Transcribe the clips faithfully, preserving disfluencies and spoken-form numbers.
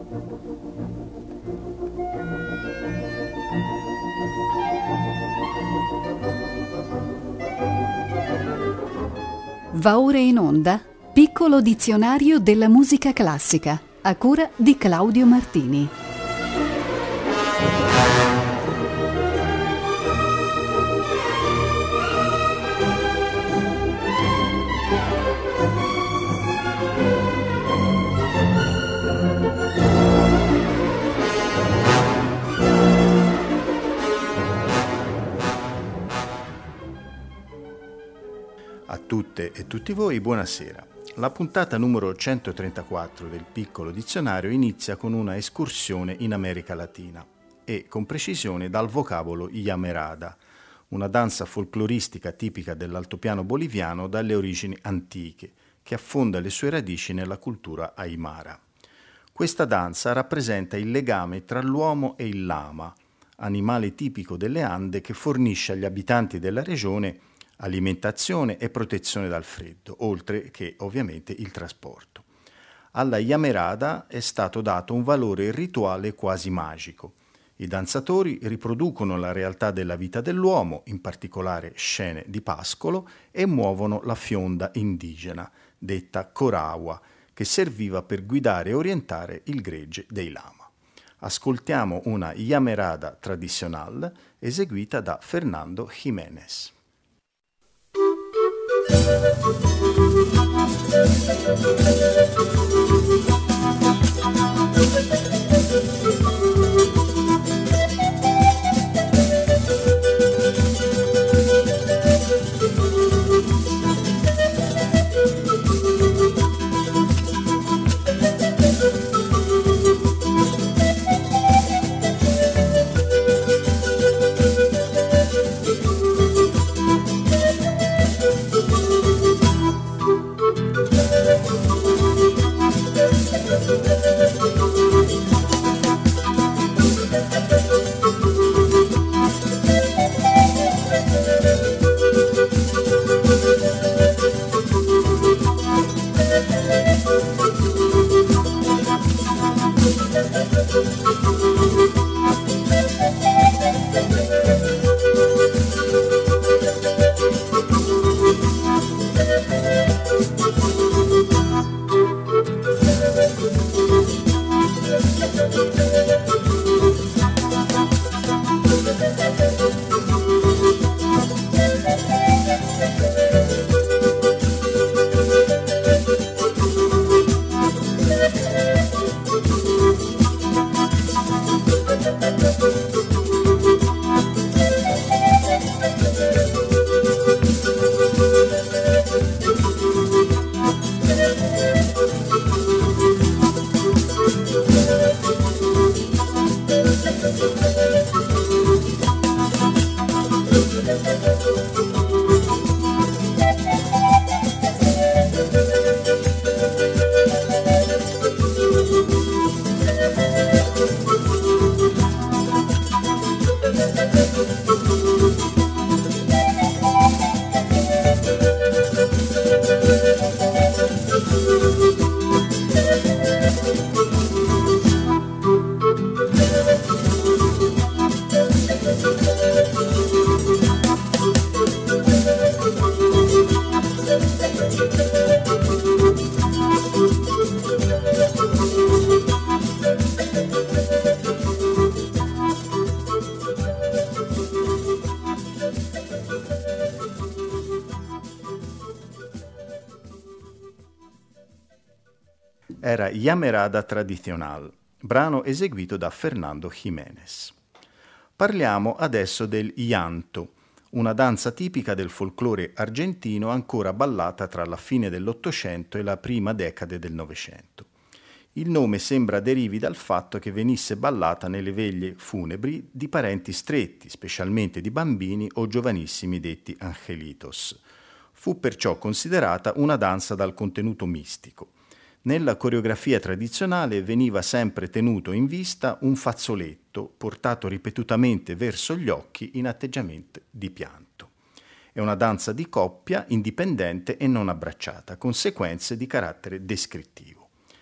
Va ora in onda Piccolo dizionario della musica classica, a cura di Claudio Martini. A tutte e tutti voi, buonasera. La puntata numero centotrentaquattro del Piccolo Dizionario inizia con una escursione in America Latina e, con precisione, dal vocabolo Yamerada, una danza folcloristica tipica dell'altopiano boliviano dalle origini antiche, che affonda le sue radici nella cultura aymara. Questa danza rappresenta il legame tra l'uomo e il lama, animale tipico delle Ande che fornisce agli abitanti della regione alimentazione e protezione dal freddo, oltre che ovviamente il trasporto. Alla Yamerada è stato dato un valore rituale quasi magico. I danzatori riproducono la realtà della vita dell'uomo, in particolare scene di pascolo, e muovono la fionda indigena, detta corawa, che serviva per guidare e orientare il gregge dei lama. Ascoltiamo una Yamerada tradizionale eseguita da Fernando Jiménez. Era Yamerada Tradicional, brano eseguito da Fernando Jiménez. Parliamo adesso del llanto, una danza tipica del folklore argentino ancora ballata tra la fine dell'Ottocento e la prima decade del Novecento. Il nome sembra derivi dal fatto che venisse ballata nelle veglie funebri di parenti stretti, specialmente di bambini o giovanissimi detti angelitos. Fu perciò considerata una danza dal contenuto mistico. Nella coreografia tradizionale veniva sempre tenuto in vista un fazzoletto portato ripetutamente verso gli occhi in atteggiamento di pianto. È una danza di coppia, indipendente e non abbracciata, con sequenze di carattere descrittivo.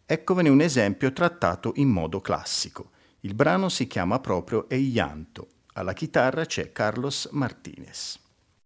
Eccovene un esempio trattato in modo classico. Il brano si chiama proprio El Llanto. Alla chitarra c'è Carlos Martínez.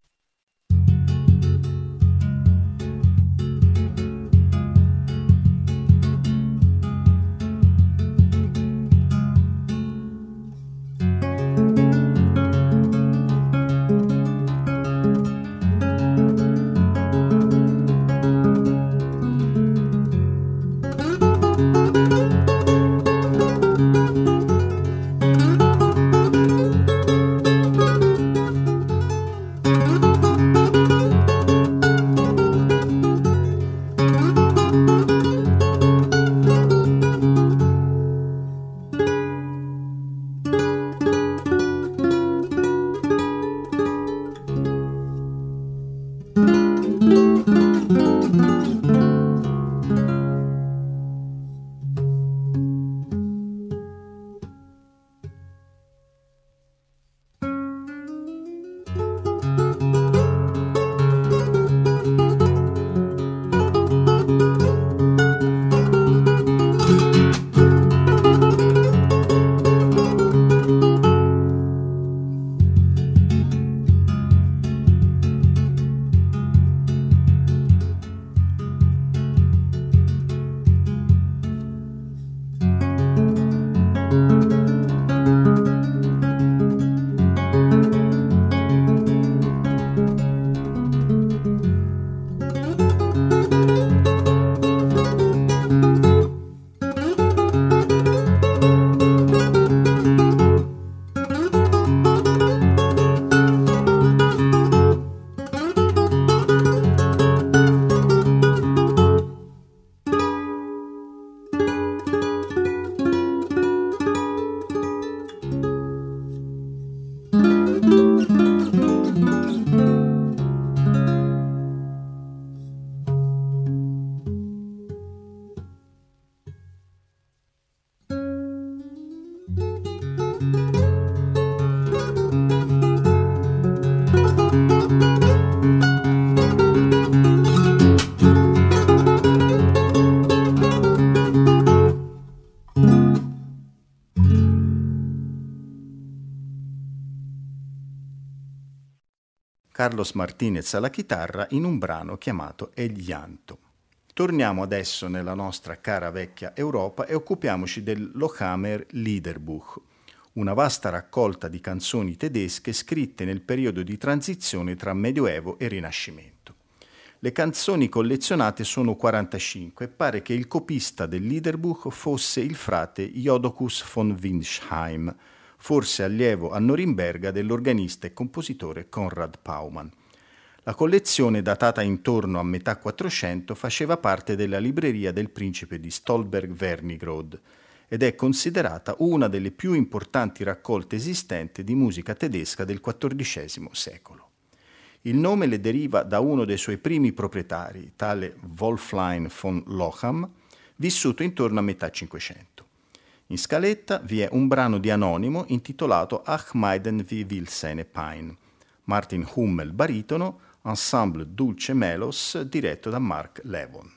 Carlos Martínez alla chitarra in un brano chiamato El Llanto. Torniamo adesso nella nostra cara vecchia Europa e occupiamoci del Lochamer Liederbuch, una vasta raccolta di canzoni tedesche scritte nel periodo di transizione tra Medioevo e Rinascimento. Le canzoni collezionate sono quarantacinque e pare che il copista del Liederbuch fosse il frate Jodocus von Windsheim, forse allievo a Norimberga dell'organista e compositore Konrad Paumann. La collezione, datata intorno a metà Quattrocento, faceva parte della libreria del principe di Stolberg-Wernigerode ed è considerata una delle più importanti raccolte esistenti di musica tedesca del quattordicesimo secolo. Il nome le deriva da uno dei suoi primi proprietari, tale Wolflein von Locham, vissuto intorno a metà Cinquecento. In scaletta vi è un brano di Anonimo intitolato Ach meiden wie will seine Pein, Martin Hummel baritono, Ensemble Dulce Melos diretto da Mark Levon.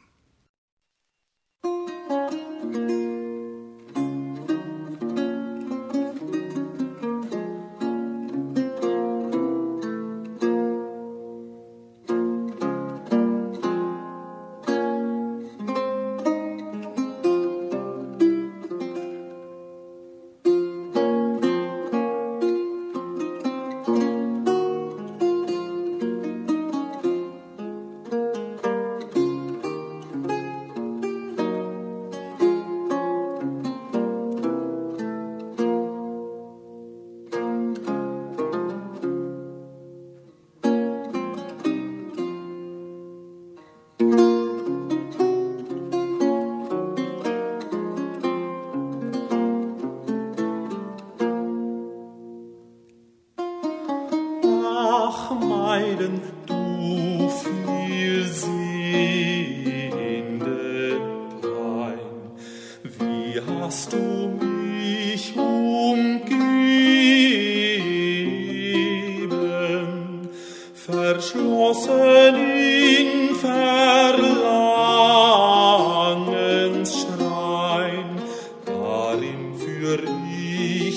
Verschlossen in Verlangens Schrein.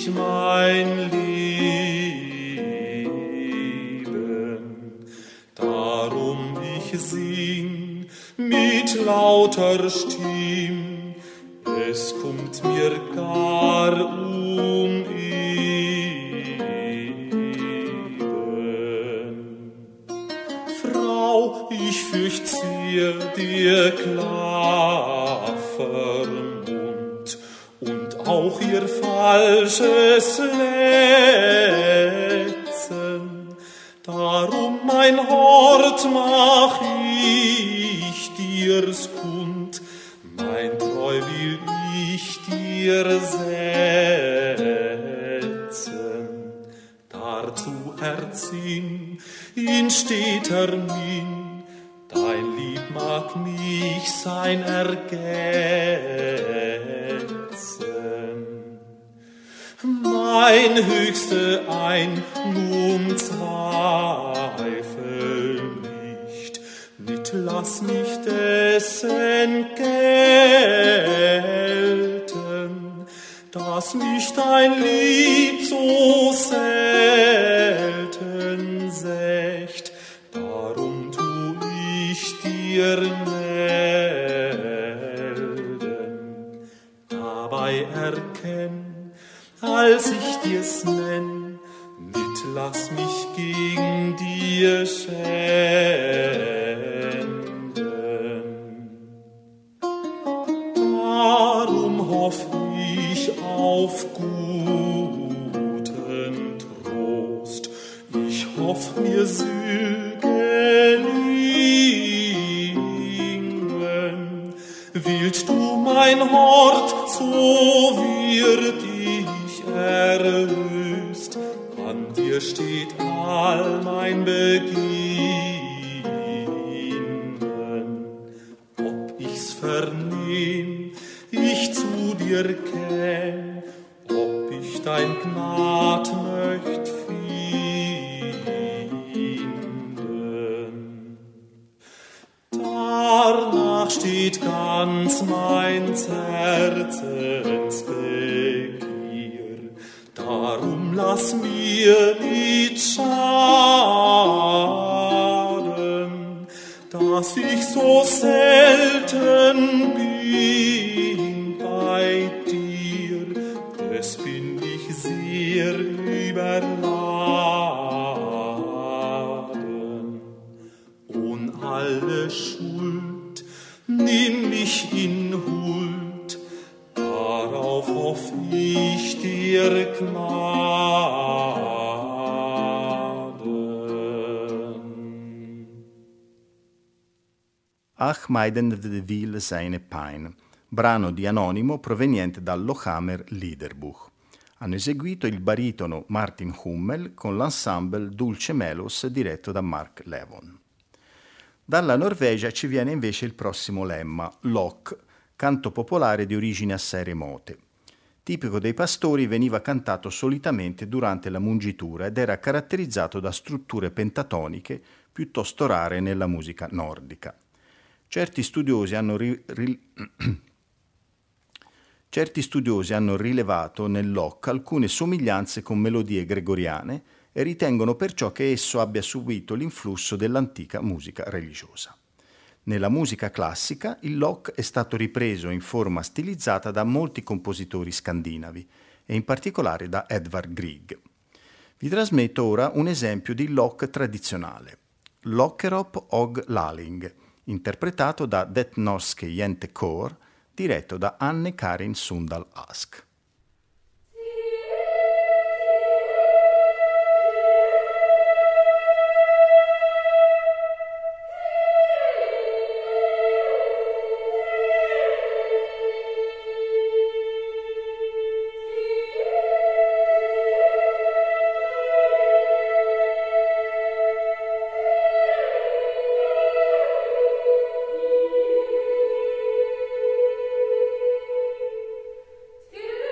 ich mein Leben. Darum ich sing mit lauter Stimm, es kommt mir gar um eben. Frau, ich fürcht sehr dir klaffer Mund und auch ihr falsches Letzen. Darum, mein Hort, mach ich dir's kund, mein Treu will ich dir setzen. Dazu erzinn in steter Minn, dein Lieb mag mich sein ergetzen. Mein höchste ein, nun zweifel nicht, nicht lass mich dessen gelten, dass mich dein Lieb so selten secht, darum tu ich dir melden. Dabei erkenn, als ich dir's nenn, nicht lass mich gegen dir schänden. Darum hoff ich auf guten Trost, ich hoff mir Süge lingen. Willst du mein Hort, so wird ich erlöst, an dir steht all mein Beginnen. Ob ich's vernehm, ich zu dir käm, ob ich dein Gnad möcht finden. Danach steht ganz mein Herzensbegier, darum lass mir nicht schaden, dass ich so selten bin bei dir, des bin ich sehr überladen. Und alle Schuld nimm mich in Huld, darauf hoff ich dir Gnaden. Ach meiden de Ville seine Pein, brano di Anonimo proveniente dal Lochamer Liederbuch. Hanno eseguito il baritono Martin Hummel con l'ensemble Dulce Melos diretto da Mark Levon. Dalla Norvegia ci viene invece il prossimo lemma, Lok, canto popolare di origini assai remote. Tipico dei pastori, veniva cantato solitamente durante la mungitura ed era caratterizzato da strutture pentatoniche piuttosto rare nella musica nordica. Certi studiosi hanno, ri- ri- Certi studiosi hanno rilevato nel Lok alcune somiglianze con melodie gregoriane e ritengono perciò che esso abbia subito l'influsso dell'antica musica religiosa. Nella musica classica il Lok è stato ripreso in forma stilizzata da molti compositori scandinavi e in particolare da Edvard Grieg. Vi trasmetto ora un esempio di Lok tradizionale, Lokkerop og Laling, interpretato da Det Norske Jentekor, diretto da Anne Karin Sundal Ask. Thank you.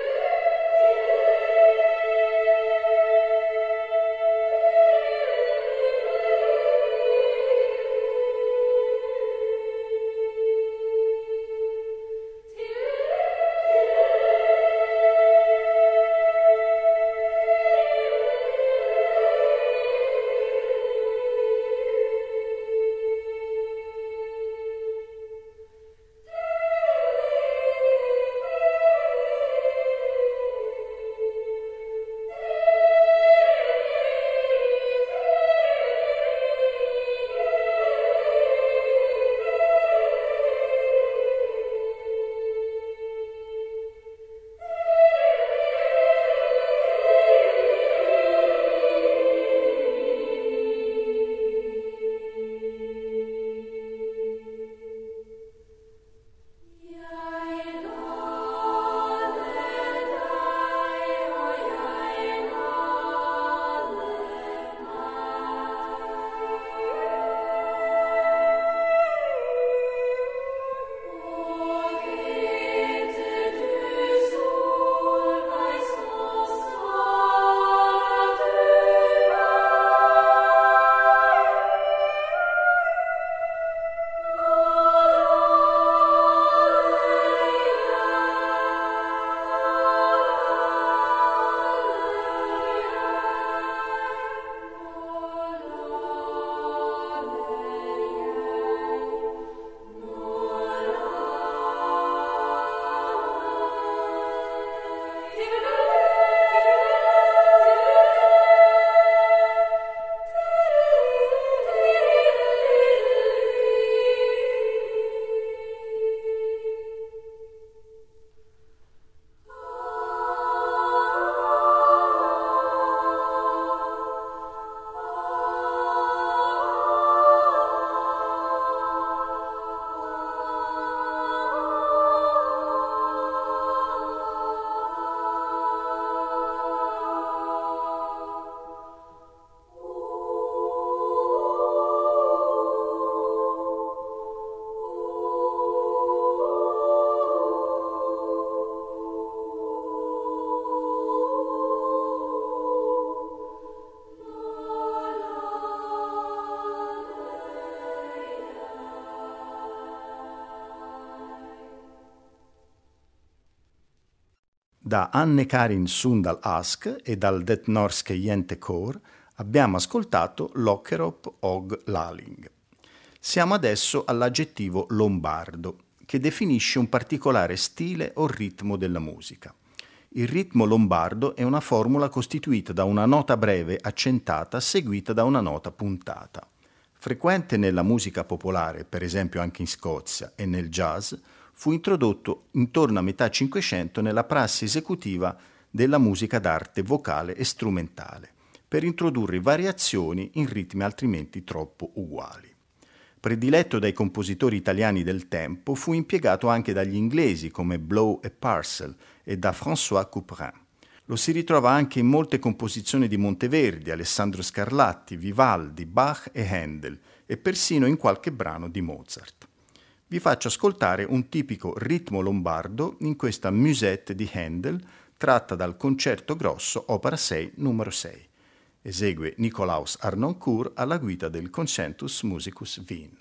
Da Anne-Karin Sundal-Ask e dal Det Norske Jentekor abbiamo ascoltato Lokkerop og Laling. Siamo adesso all'aggettivo lombardo, che definisce un particolare stile o ritmo della musica. Il ritmo lombardo è una formula costituita da una nota breve accentata seguita da una nota puntata. Frequente nella musica popolare, per esempio anche in Scozia, e nel jazz, fu introdotto intorno a metà Cinquecento nella prassi esecutiva della musica d'arte vocale e strumentale, per introdurre variazioni in ritmi altrimenti troppo uguali. Prediletto dai compositori italiani del tempo, fu impiegato anche dagli inglesi come Blow e Purcell e da François Couperin. Lo si ritrova anche in molte composizioni di Monteverdi, Alessandro Scarlatti, Vivaldi, Bach e Handel, e persino in qualche brano di Mozart. Vi faccio ascoltare un tipico ritmo lombardo in questa musette di Handel, tratta dal Concerto Grosso, opera sei, numero sei. Esegue Nicolaus Harnoncourt alla guida del Concentus Musicus Wien.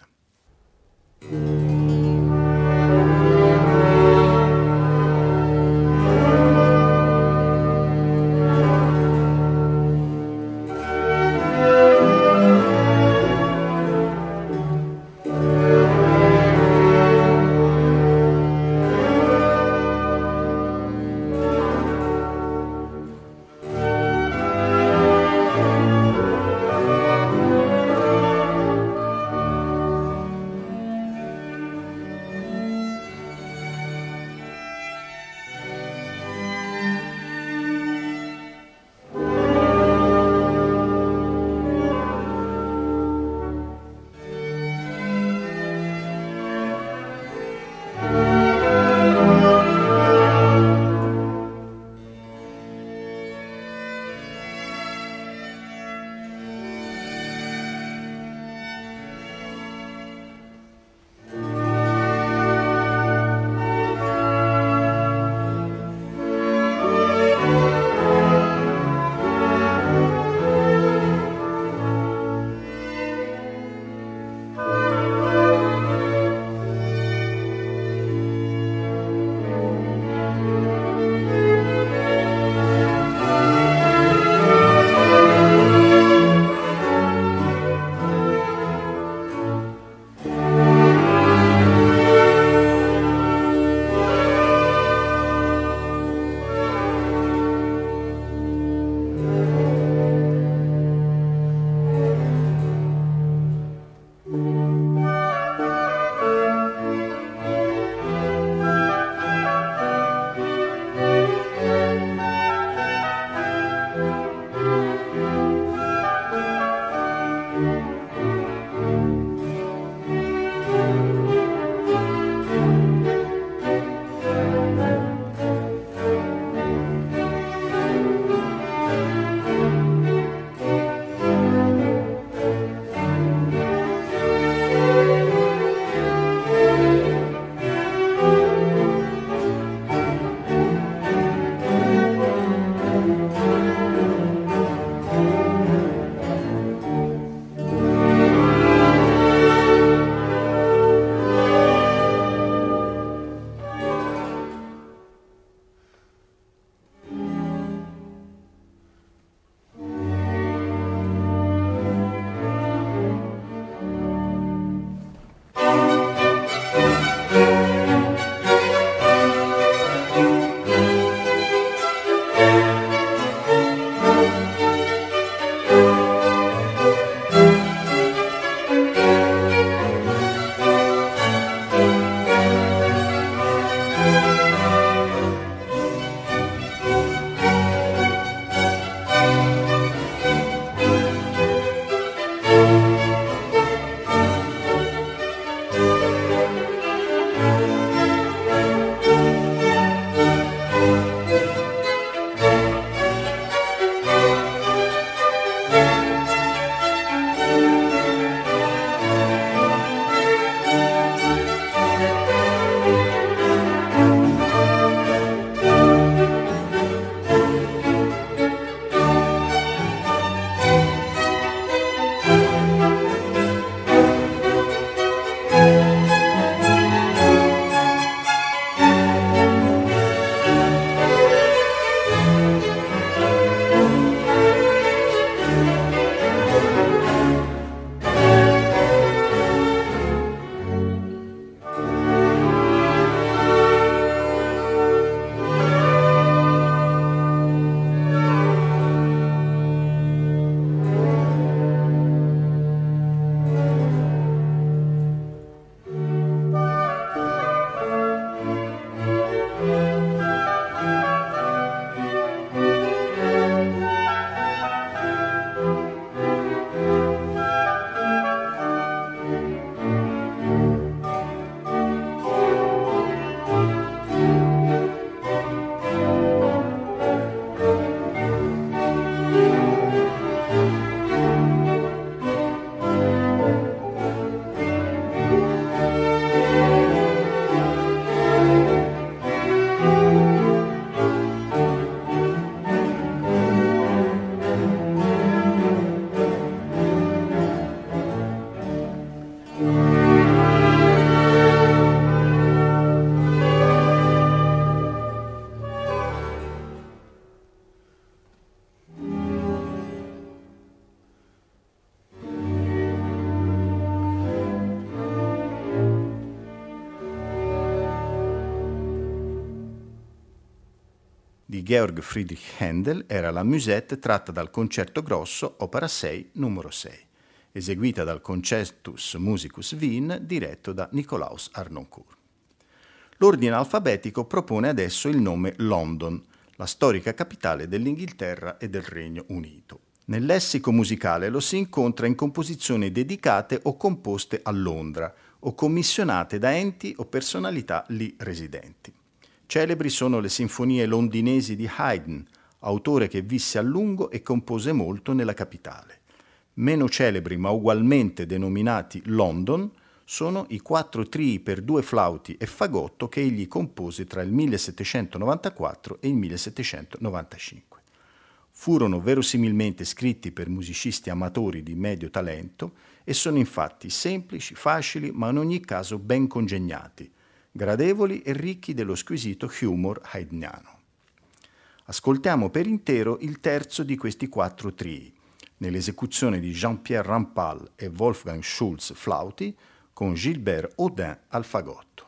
di Georg Friedrich Händel era la musette tratta dal Concerto Grosso, opera sei, numero sei, eseguita dal Concertus Musicus Wien, diretto da Nicolaus Harnoncourt. L'ordine alfabetico propone adesso il nome London, la storica capitale dell'Inghilterra e del Regno Unito. Nel lessico musicale lo si incontra in composizioni dedicate o composte a Londra o commissionate da enti o personalità lì residenti. Celebri sono le sinfonie londinesi di Haydn, autore che visse a lungo e compose molto nella capitale. Meno celebri ma ugualmente denominati London sono i quattro trii per due flauti e fagotto che egli compose tra il millesettecentonovantaquattro e il millesettecentonovantacinque. Furono verosimilmente scritti per musicisti amatori di medio talento e sono infatti semplici, facili, ma in ogni caso ben congegnati, gradevoli e ricchi dello squisito humor haydniano. Ascoltiamo per intero il terzo di questi quattro trii, nell'esecuzione di Jean-Pierre Rampal e Wolfgang Schulz flauti, con Gilbert Audin al fagotto.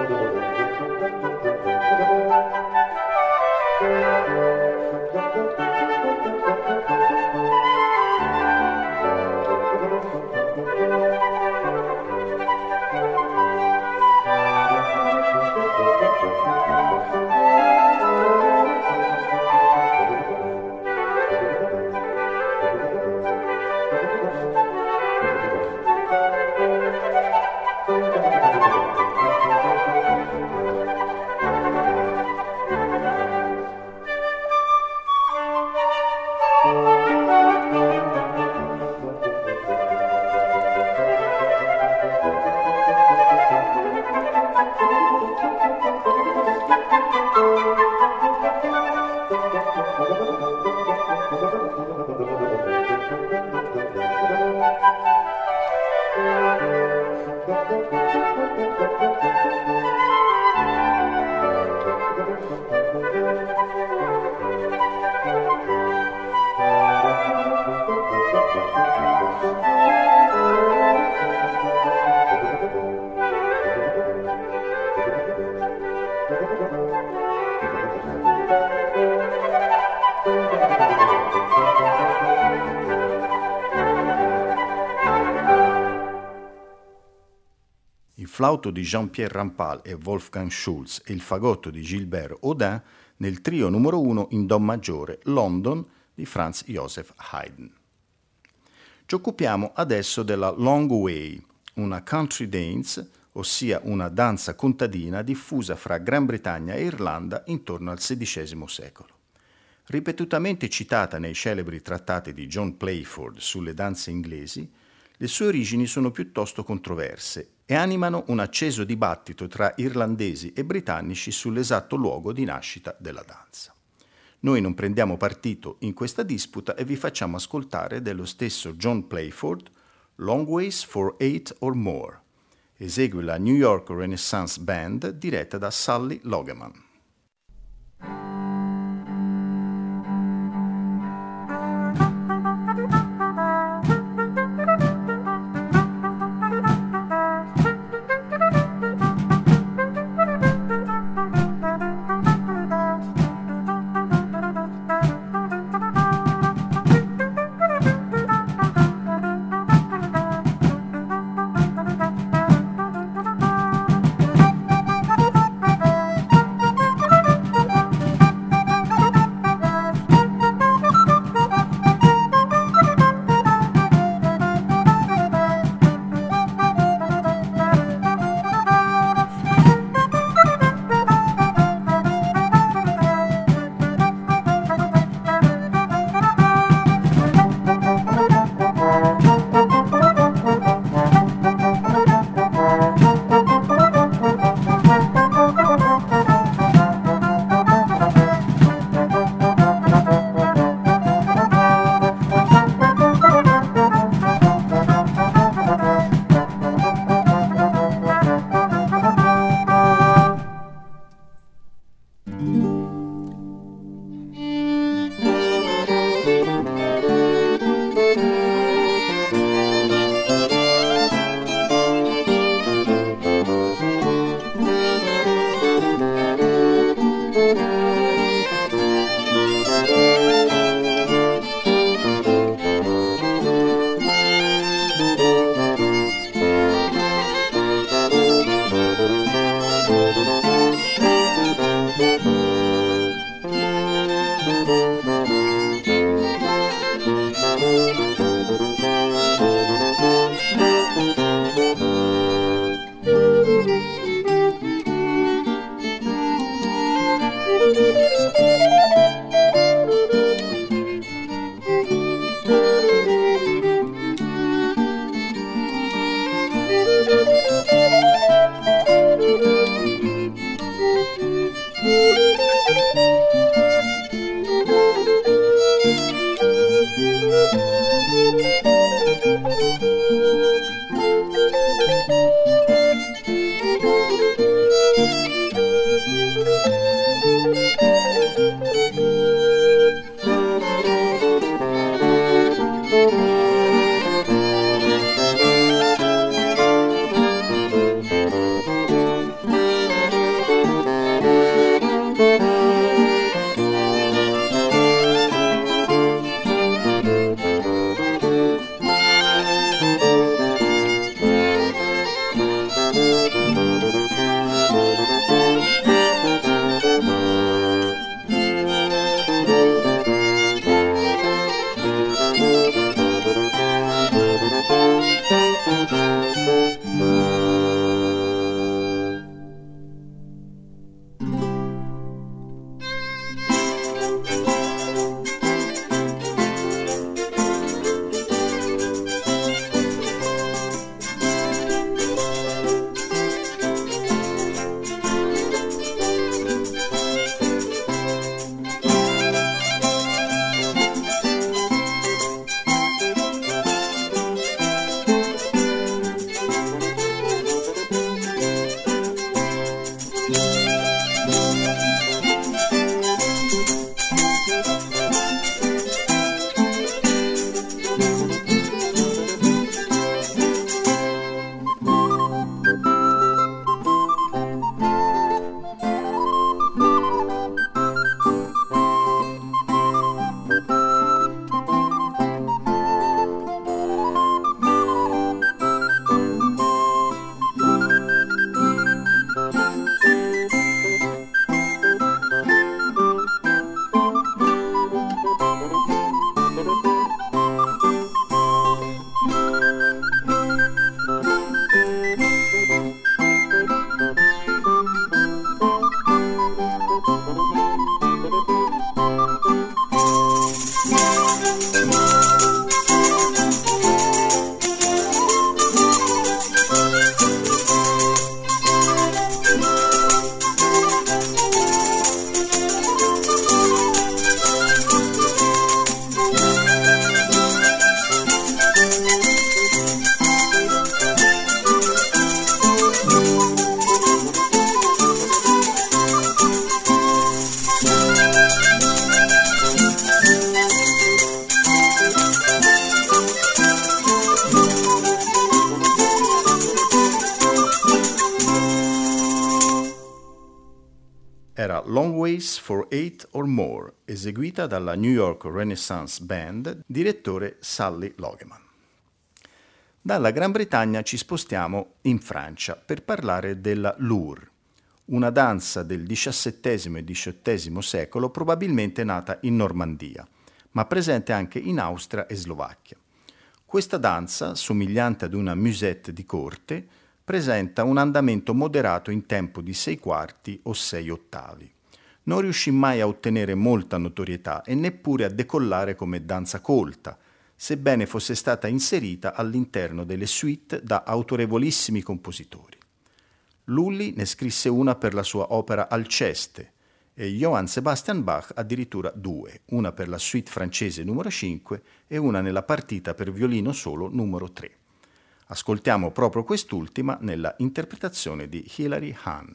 Il flauto di Jean-Pierre Rampal e Wolfgang Schulz e il fagotto di Gilbert Audin nel trio numero uno in Do maggiore, London di Franz Joseph Haydn. Ci occupiamo adesso della Long Way, una country dance, ossia una danza contadina diffusa fra Gran Bretagna e Irlanda intorno al sedicesimo secolo. Ripetutamente citata nei celebri trattati di John Playford sulle danze inglesi, le sue origini sono piuttosto controverse e animano un acceso dibattito tra irlandesi e britannici sull'esatto luogo di nascita della danza. Noi non prendiamo partito in questa disputa e vi facciamo ascoltare dello stesso John Playford Long Ways for Eight or More. Esegue la New York Renaissance Band diretta da Sully Logeman. Era Long Ways for Eight or More, eseguita dalla New York Renaissance Band, direttore Sully Logeman. Dalla Gran Bretagna ci spostiamo in Francia per parlare della Loure, una danza del diciassettesimo e diciottesimo secolo probabilmente nata in Normandia, ma presente anche in Austria e Slovacchia. Questa danza, somigliante ad una musette di corte, presenta un andamento moderato in tempo di sei quarti o sei ottavi. Non riuscì mai a ottenere molta notorietà e neppure a decollare come danza colta, sebbene fosse stata inserita all'interno delle suite da autorevolissimi compositori. Lully ne scrisse una per la sua opera Alceste e Johann Sebastian Bach addirittura due, una per la suite francese numero cinque e una nella partita per violino solo numero tre. Ascoltiamo proprio quest'ultima nella interpretazione di Hilary Hahn.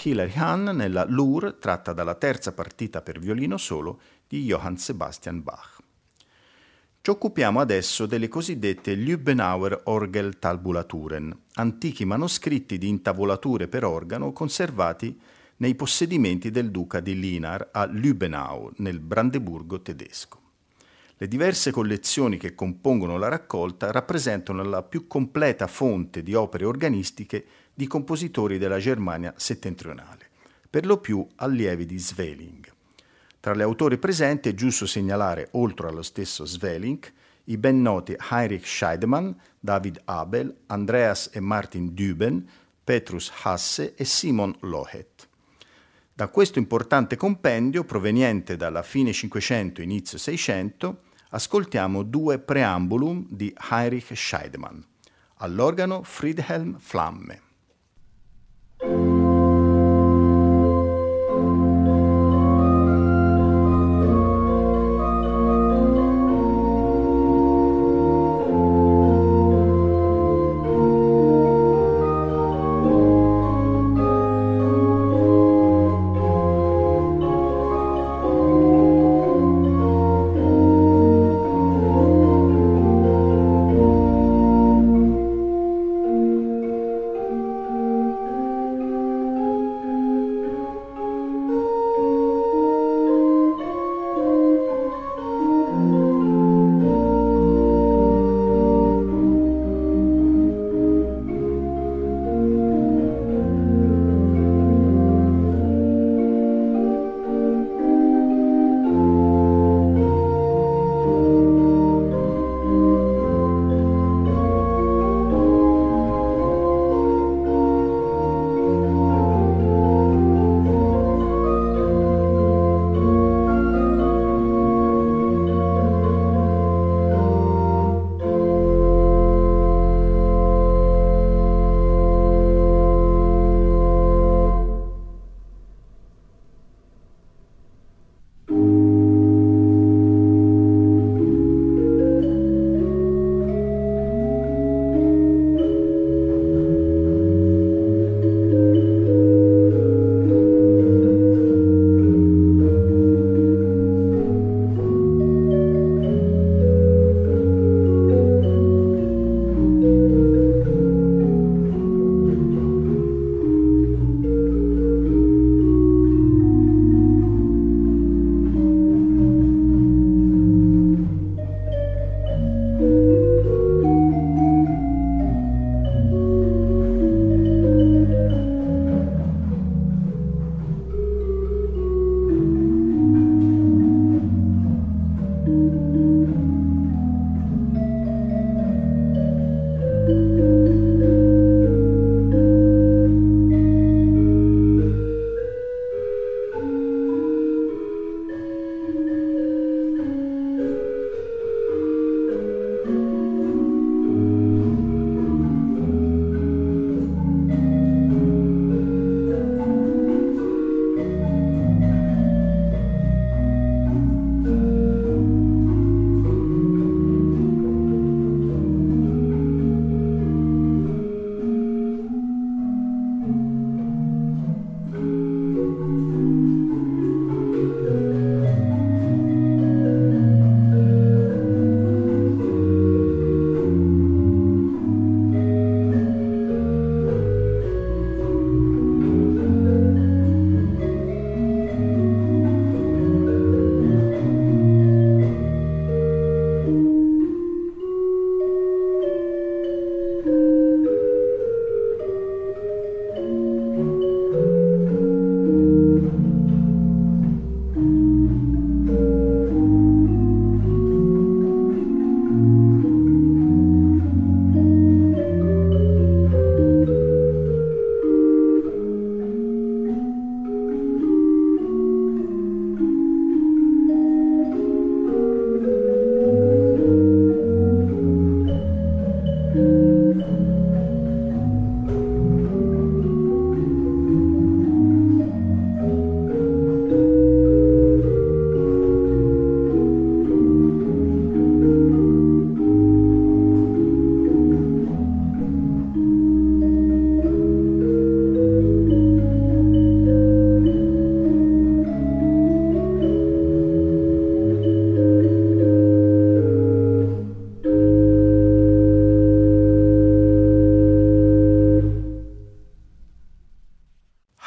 Hilary Hahn nella Loure, tratta dalla terza partita per violino solo di Johann Sebastian Bach. Ci occupiamo adesso delle cosiddette Lübbenauer Orgeltabulaturen, antichi manoscritti di intavolature per organo conservati nei possedimenti del duca di Linar a Lübbenau, nel Brandeburgo tedesco. Le diverse collezioni che compongono la raccolta rappresentano la più completa fonte di opere organistiche di compositori della Germania settentrionale, per lo più allievi di Sweelinck. Tra le autori presenti è giusto segnalare, oltre allo stesso Sweelinck, i ben noti Heinrich Scheidemann, David Abel, Andreas e Martin Düben, Petrus Hasse e Simon Lohet. Da questo importante compendio, proveniente dalla fine Cinquecento inizio Seicento, ascoltiamo due preambulum di Heinrich Scheidemann. All'organo Friedhelm Flamme.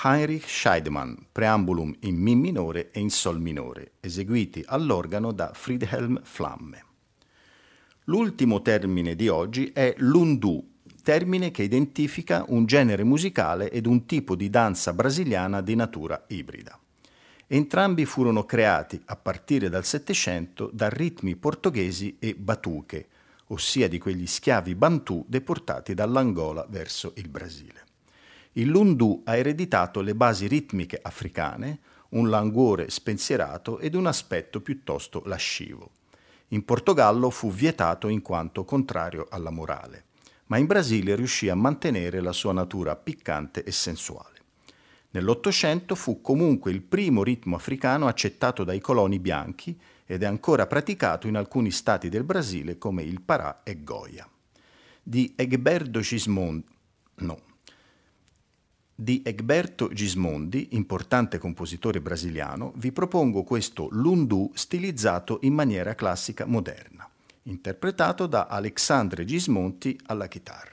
Heinrich Scheidemann, preambulum in Mi minore e in Sol minore, eseguiti all'organo da Friedhelm Flamme. L'ultimo termine di oggi è l'undu, termine che identifica un genere musicale ed un tipo di danza brasiliana di natura ibrida. Entrambi furono creati a partire dal Settecento da ritmi portoghesi e batuche, ossia di quegli schiavi bantù deportati dall'Angola verso il Brasile. Il lundu ha ereditato le basi ritmiche africane, un languore spensierato ed un aspetto piuttosto lascivo. In Portogallo fu vietato in quanto contrario alla morale, ma in Brasile riuscì a mantenere la sua natura piccante e sensuale. Nell'Ottocento fu comunque il primo ritmo africano accettato dai coloni bianchi ed è ancora praticato in alcuni stati del Brasile come il Pará e Goia. Di Egberto Gismondi, no, di Egberto Gismondi, importante compositore brasiliano, vi propongo questo lundu stilizzato in maniera classica moderna, interpretato da Alexandre Gismonti alla chitarra.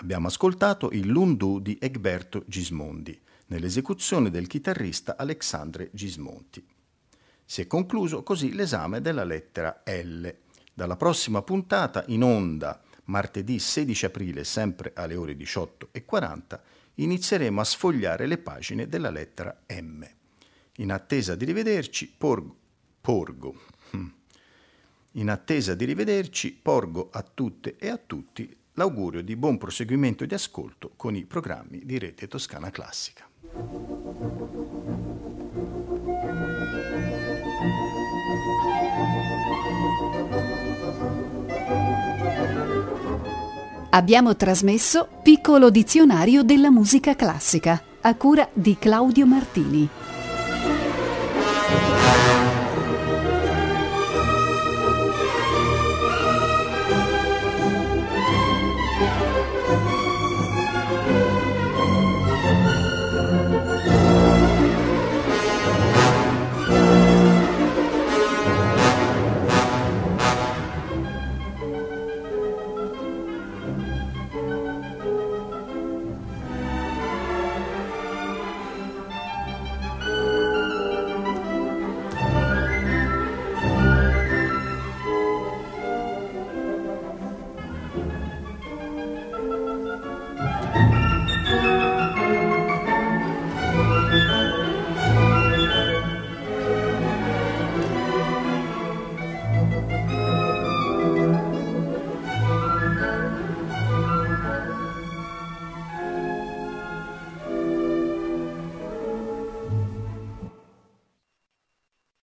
Abbiamo ascoltato il Lundù di Egberto Gismondi, nell'esecuzione del chitarrista Alexandre Gismonti. Si è concluso così l'esame della lettera L. Dalla prossima puntata, in onda, martedì sedici aprile, sempre alle ore diciotto e quaranta, inizieremo a sfogliare le pagine della lettera M. In attesa di rivederci, porgo, porgo. In attesa di rivederci, porgo a tutte e a tutti l'augurio di buon proseguimento di ascolto con i programmi di Rete Toscana Classica. Abbiamo trasmesso Piccolo dizionario della musica classica, a cura di Claudio Martini.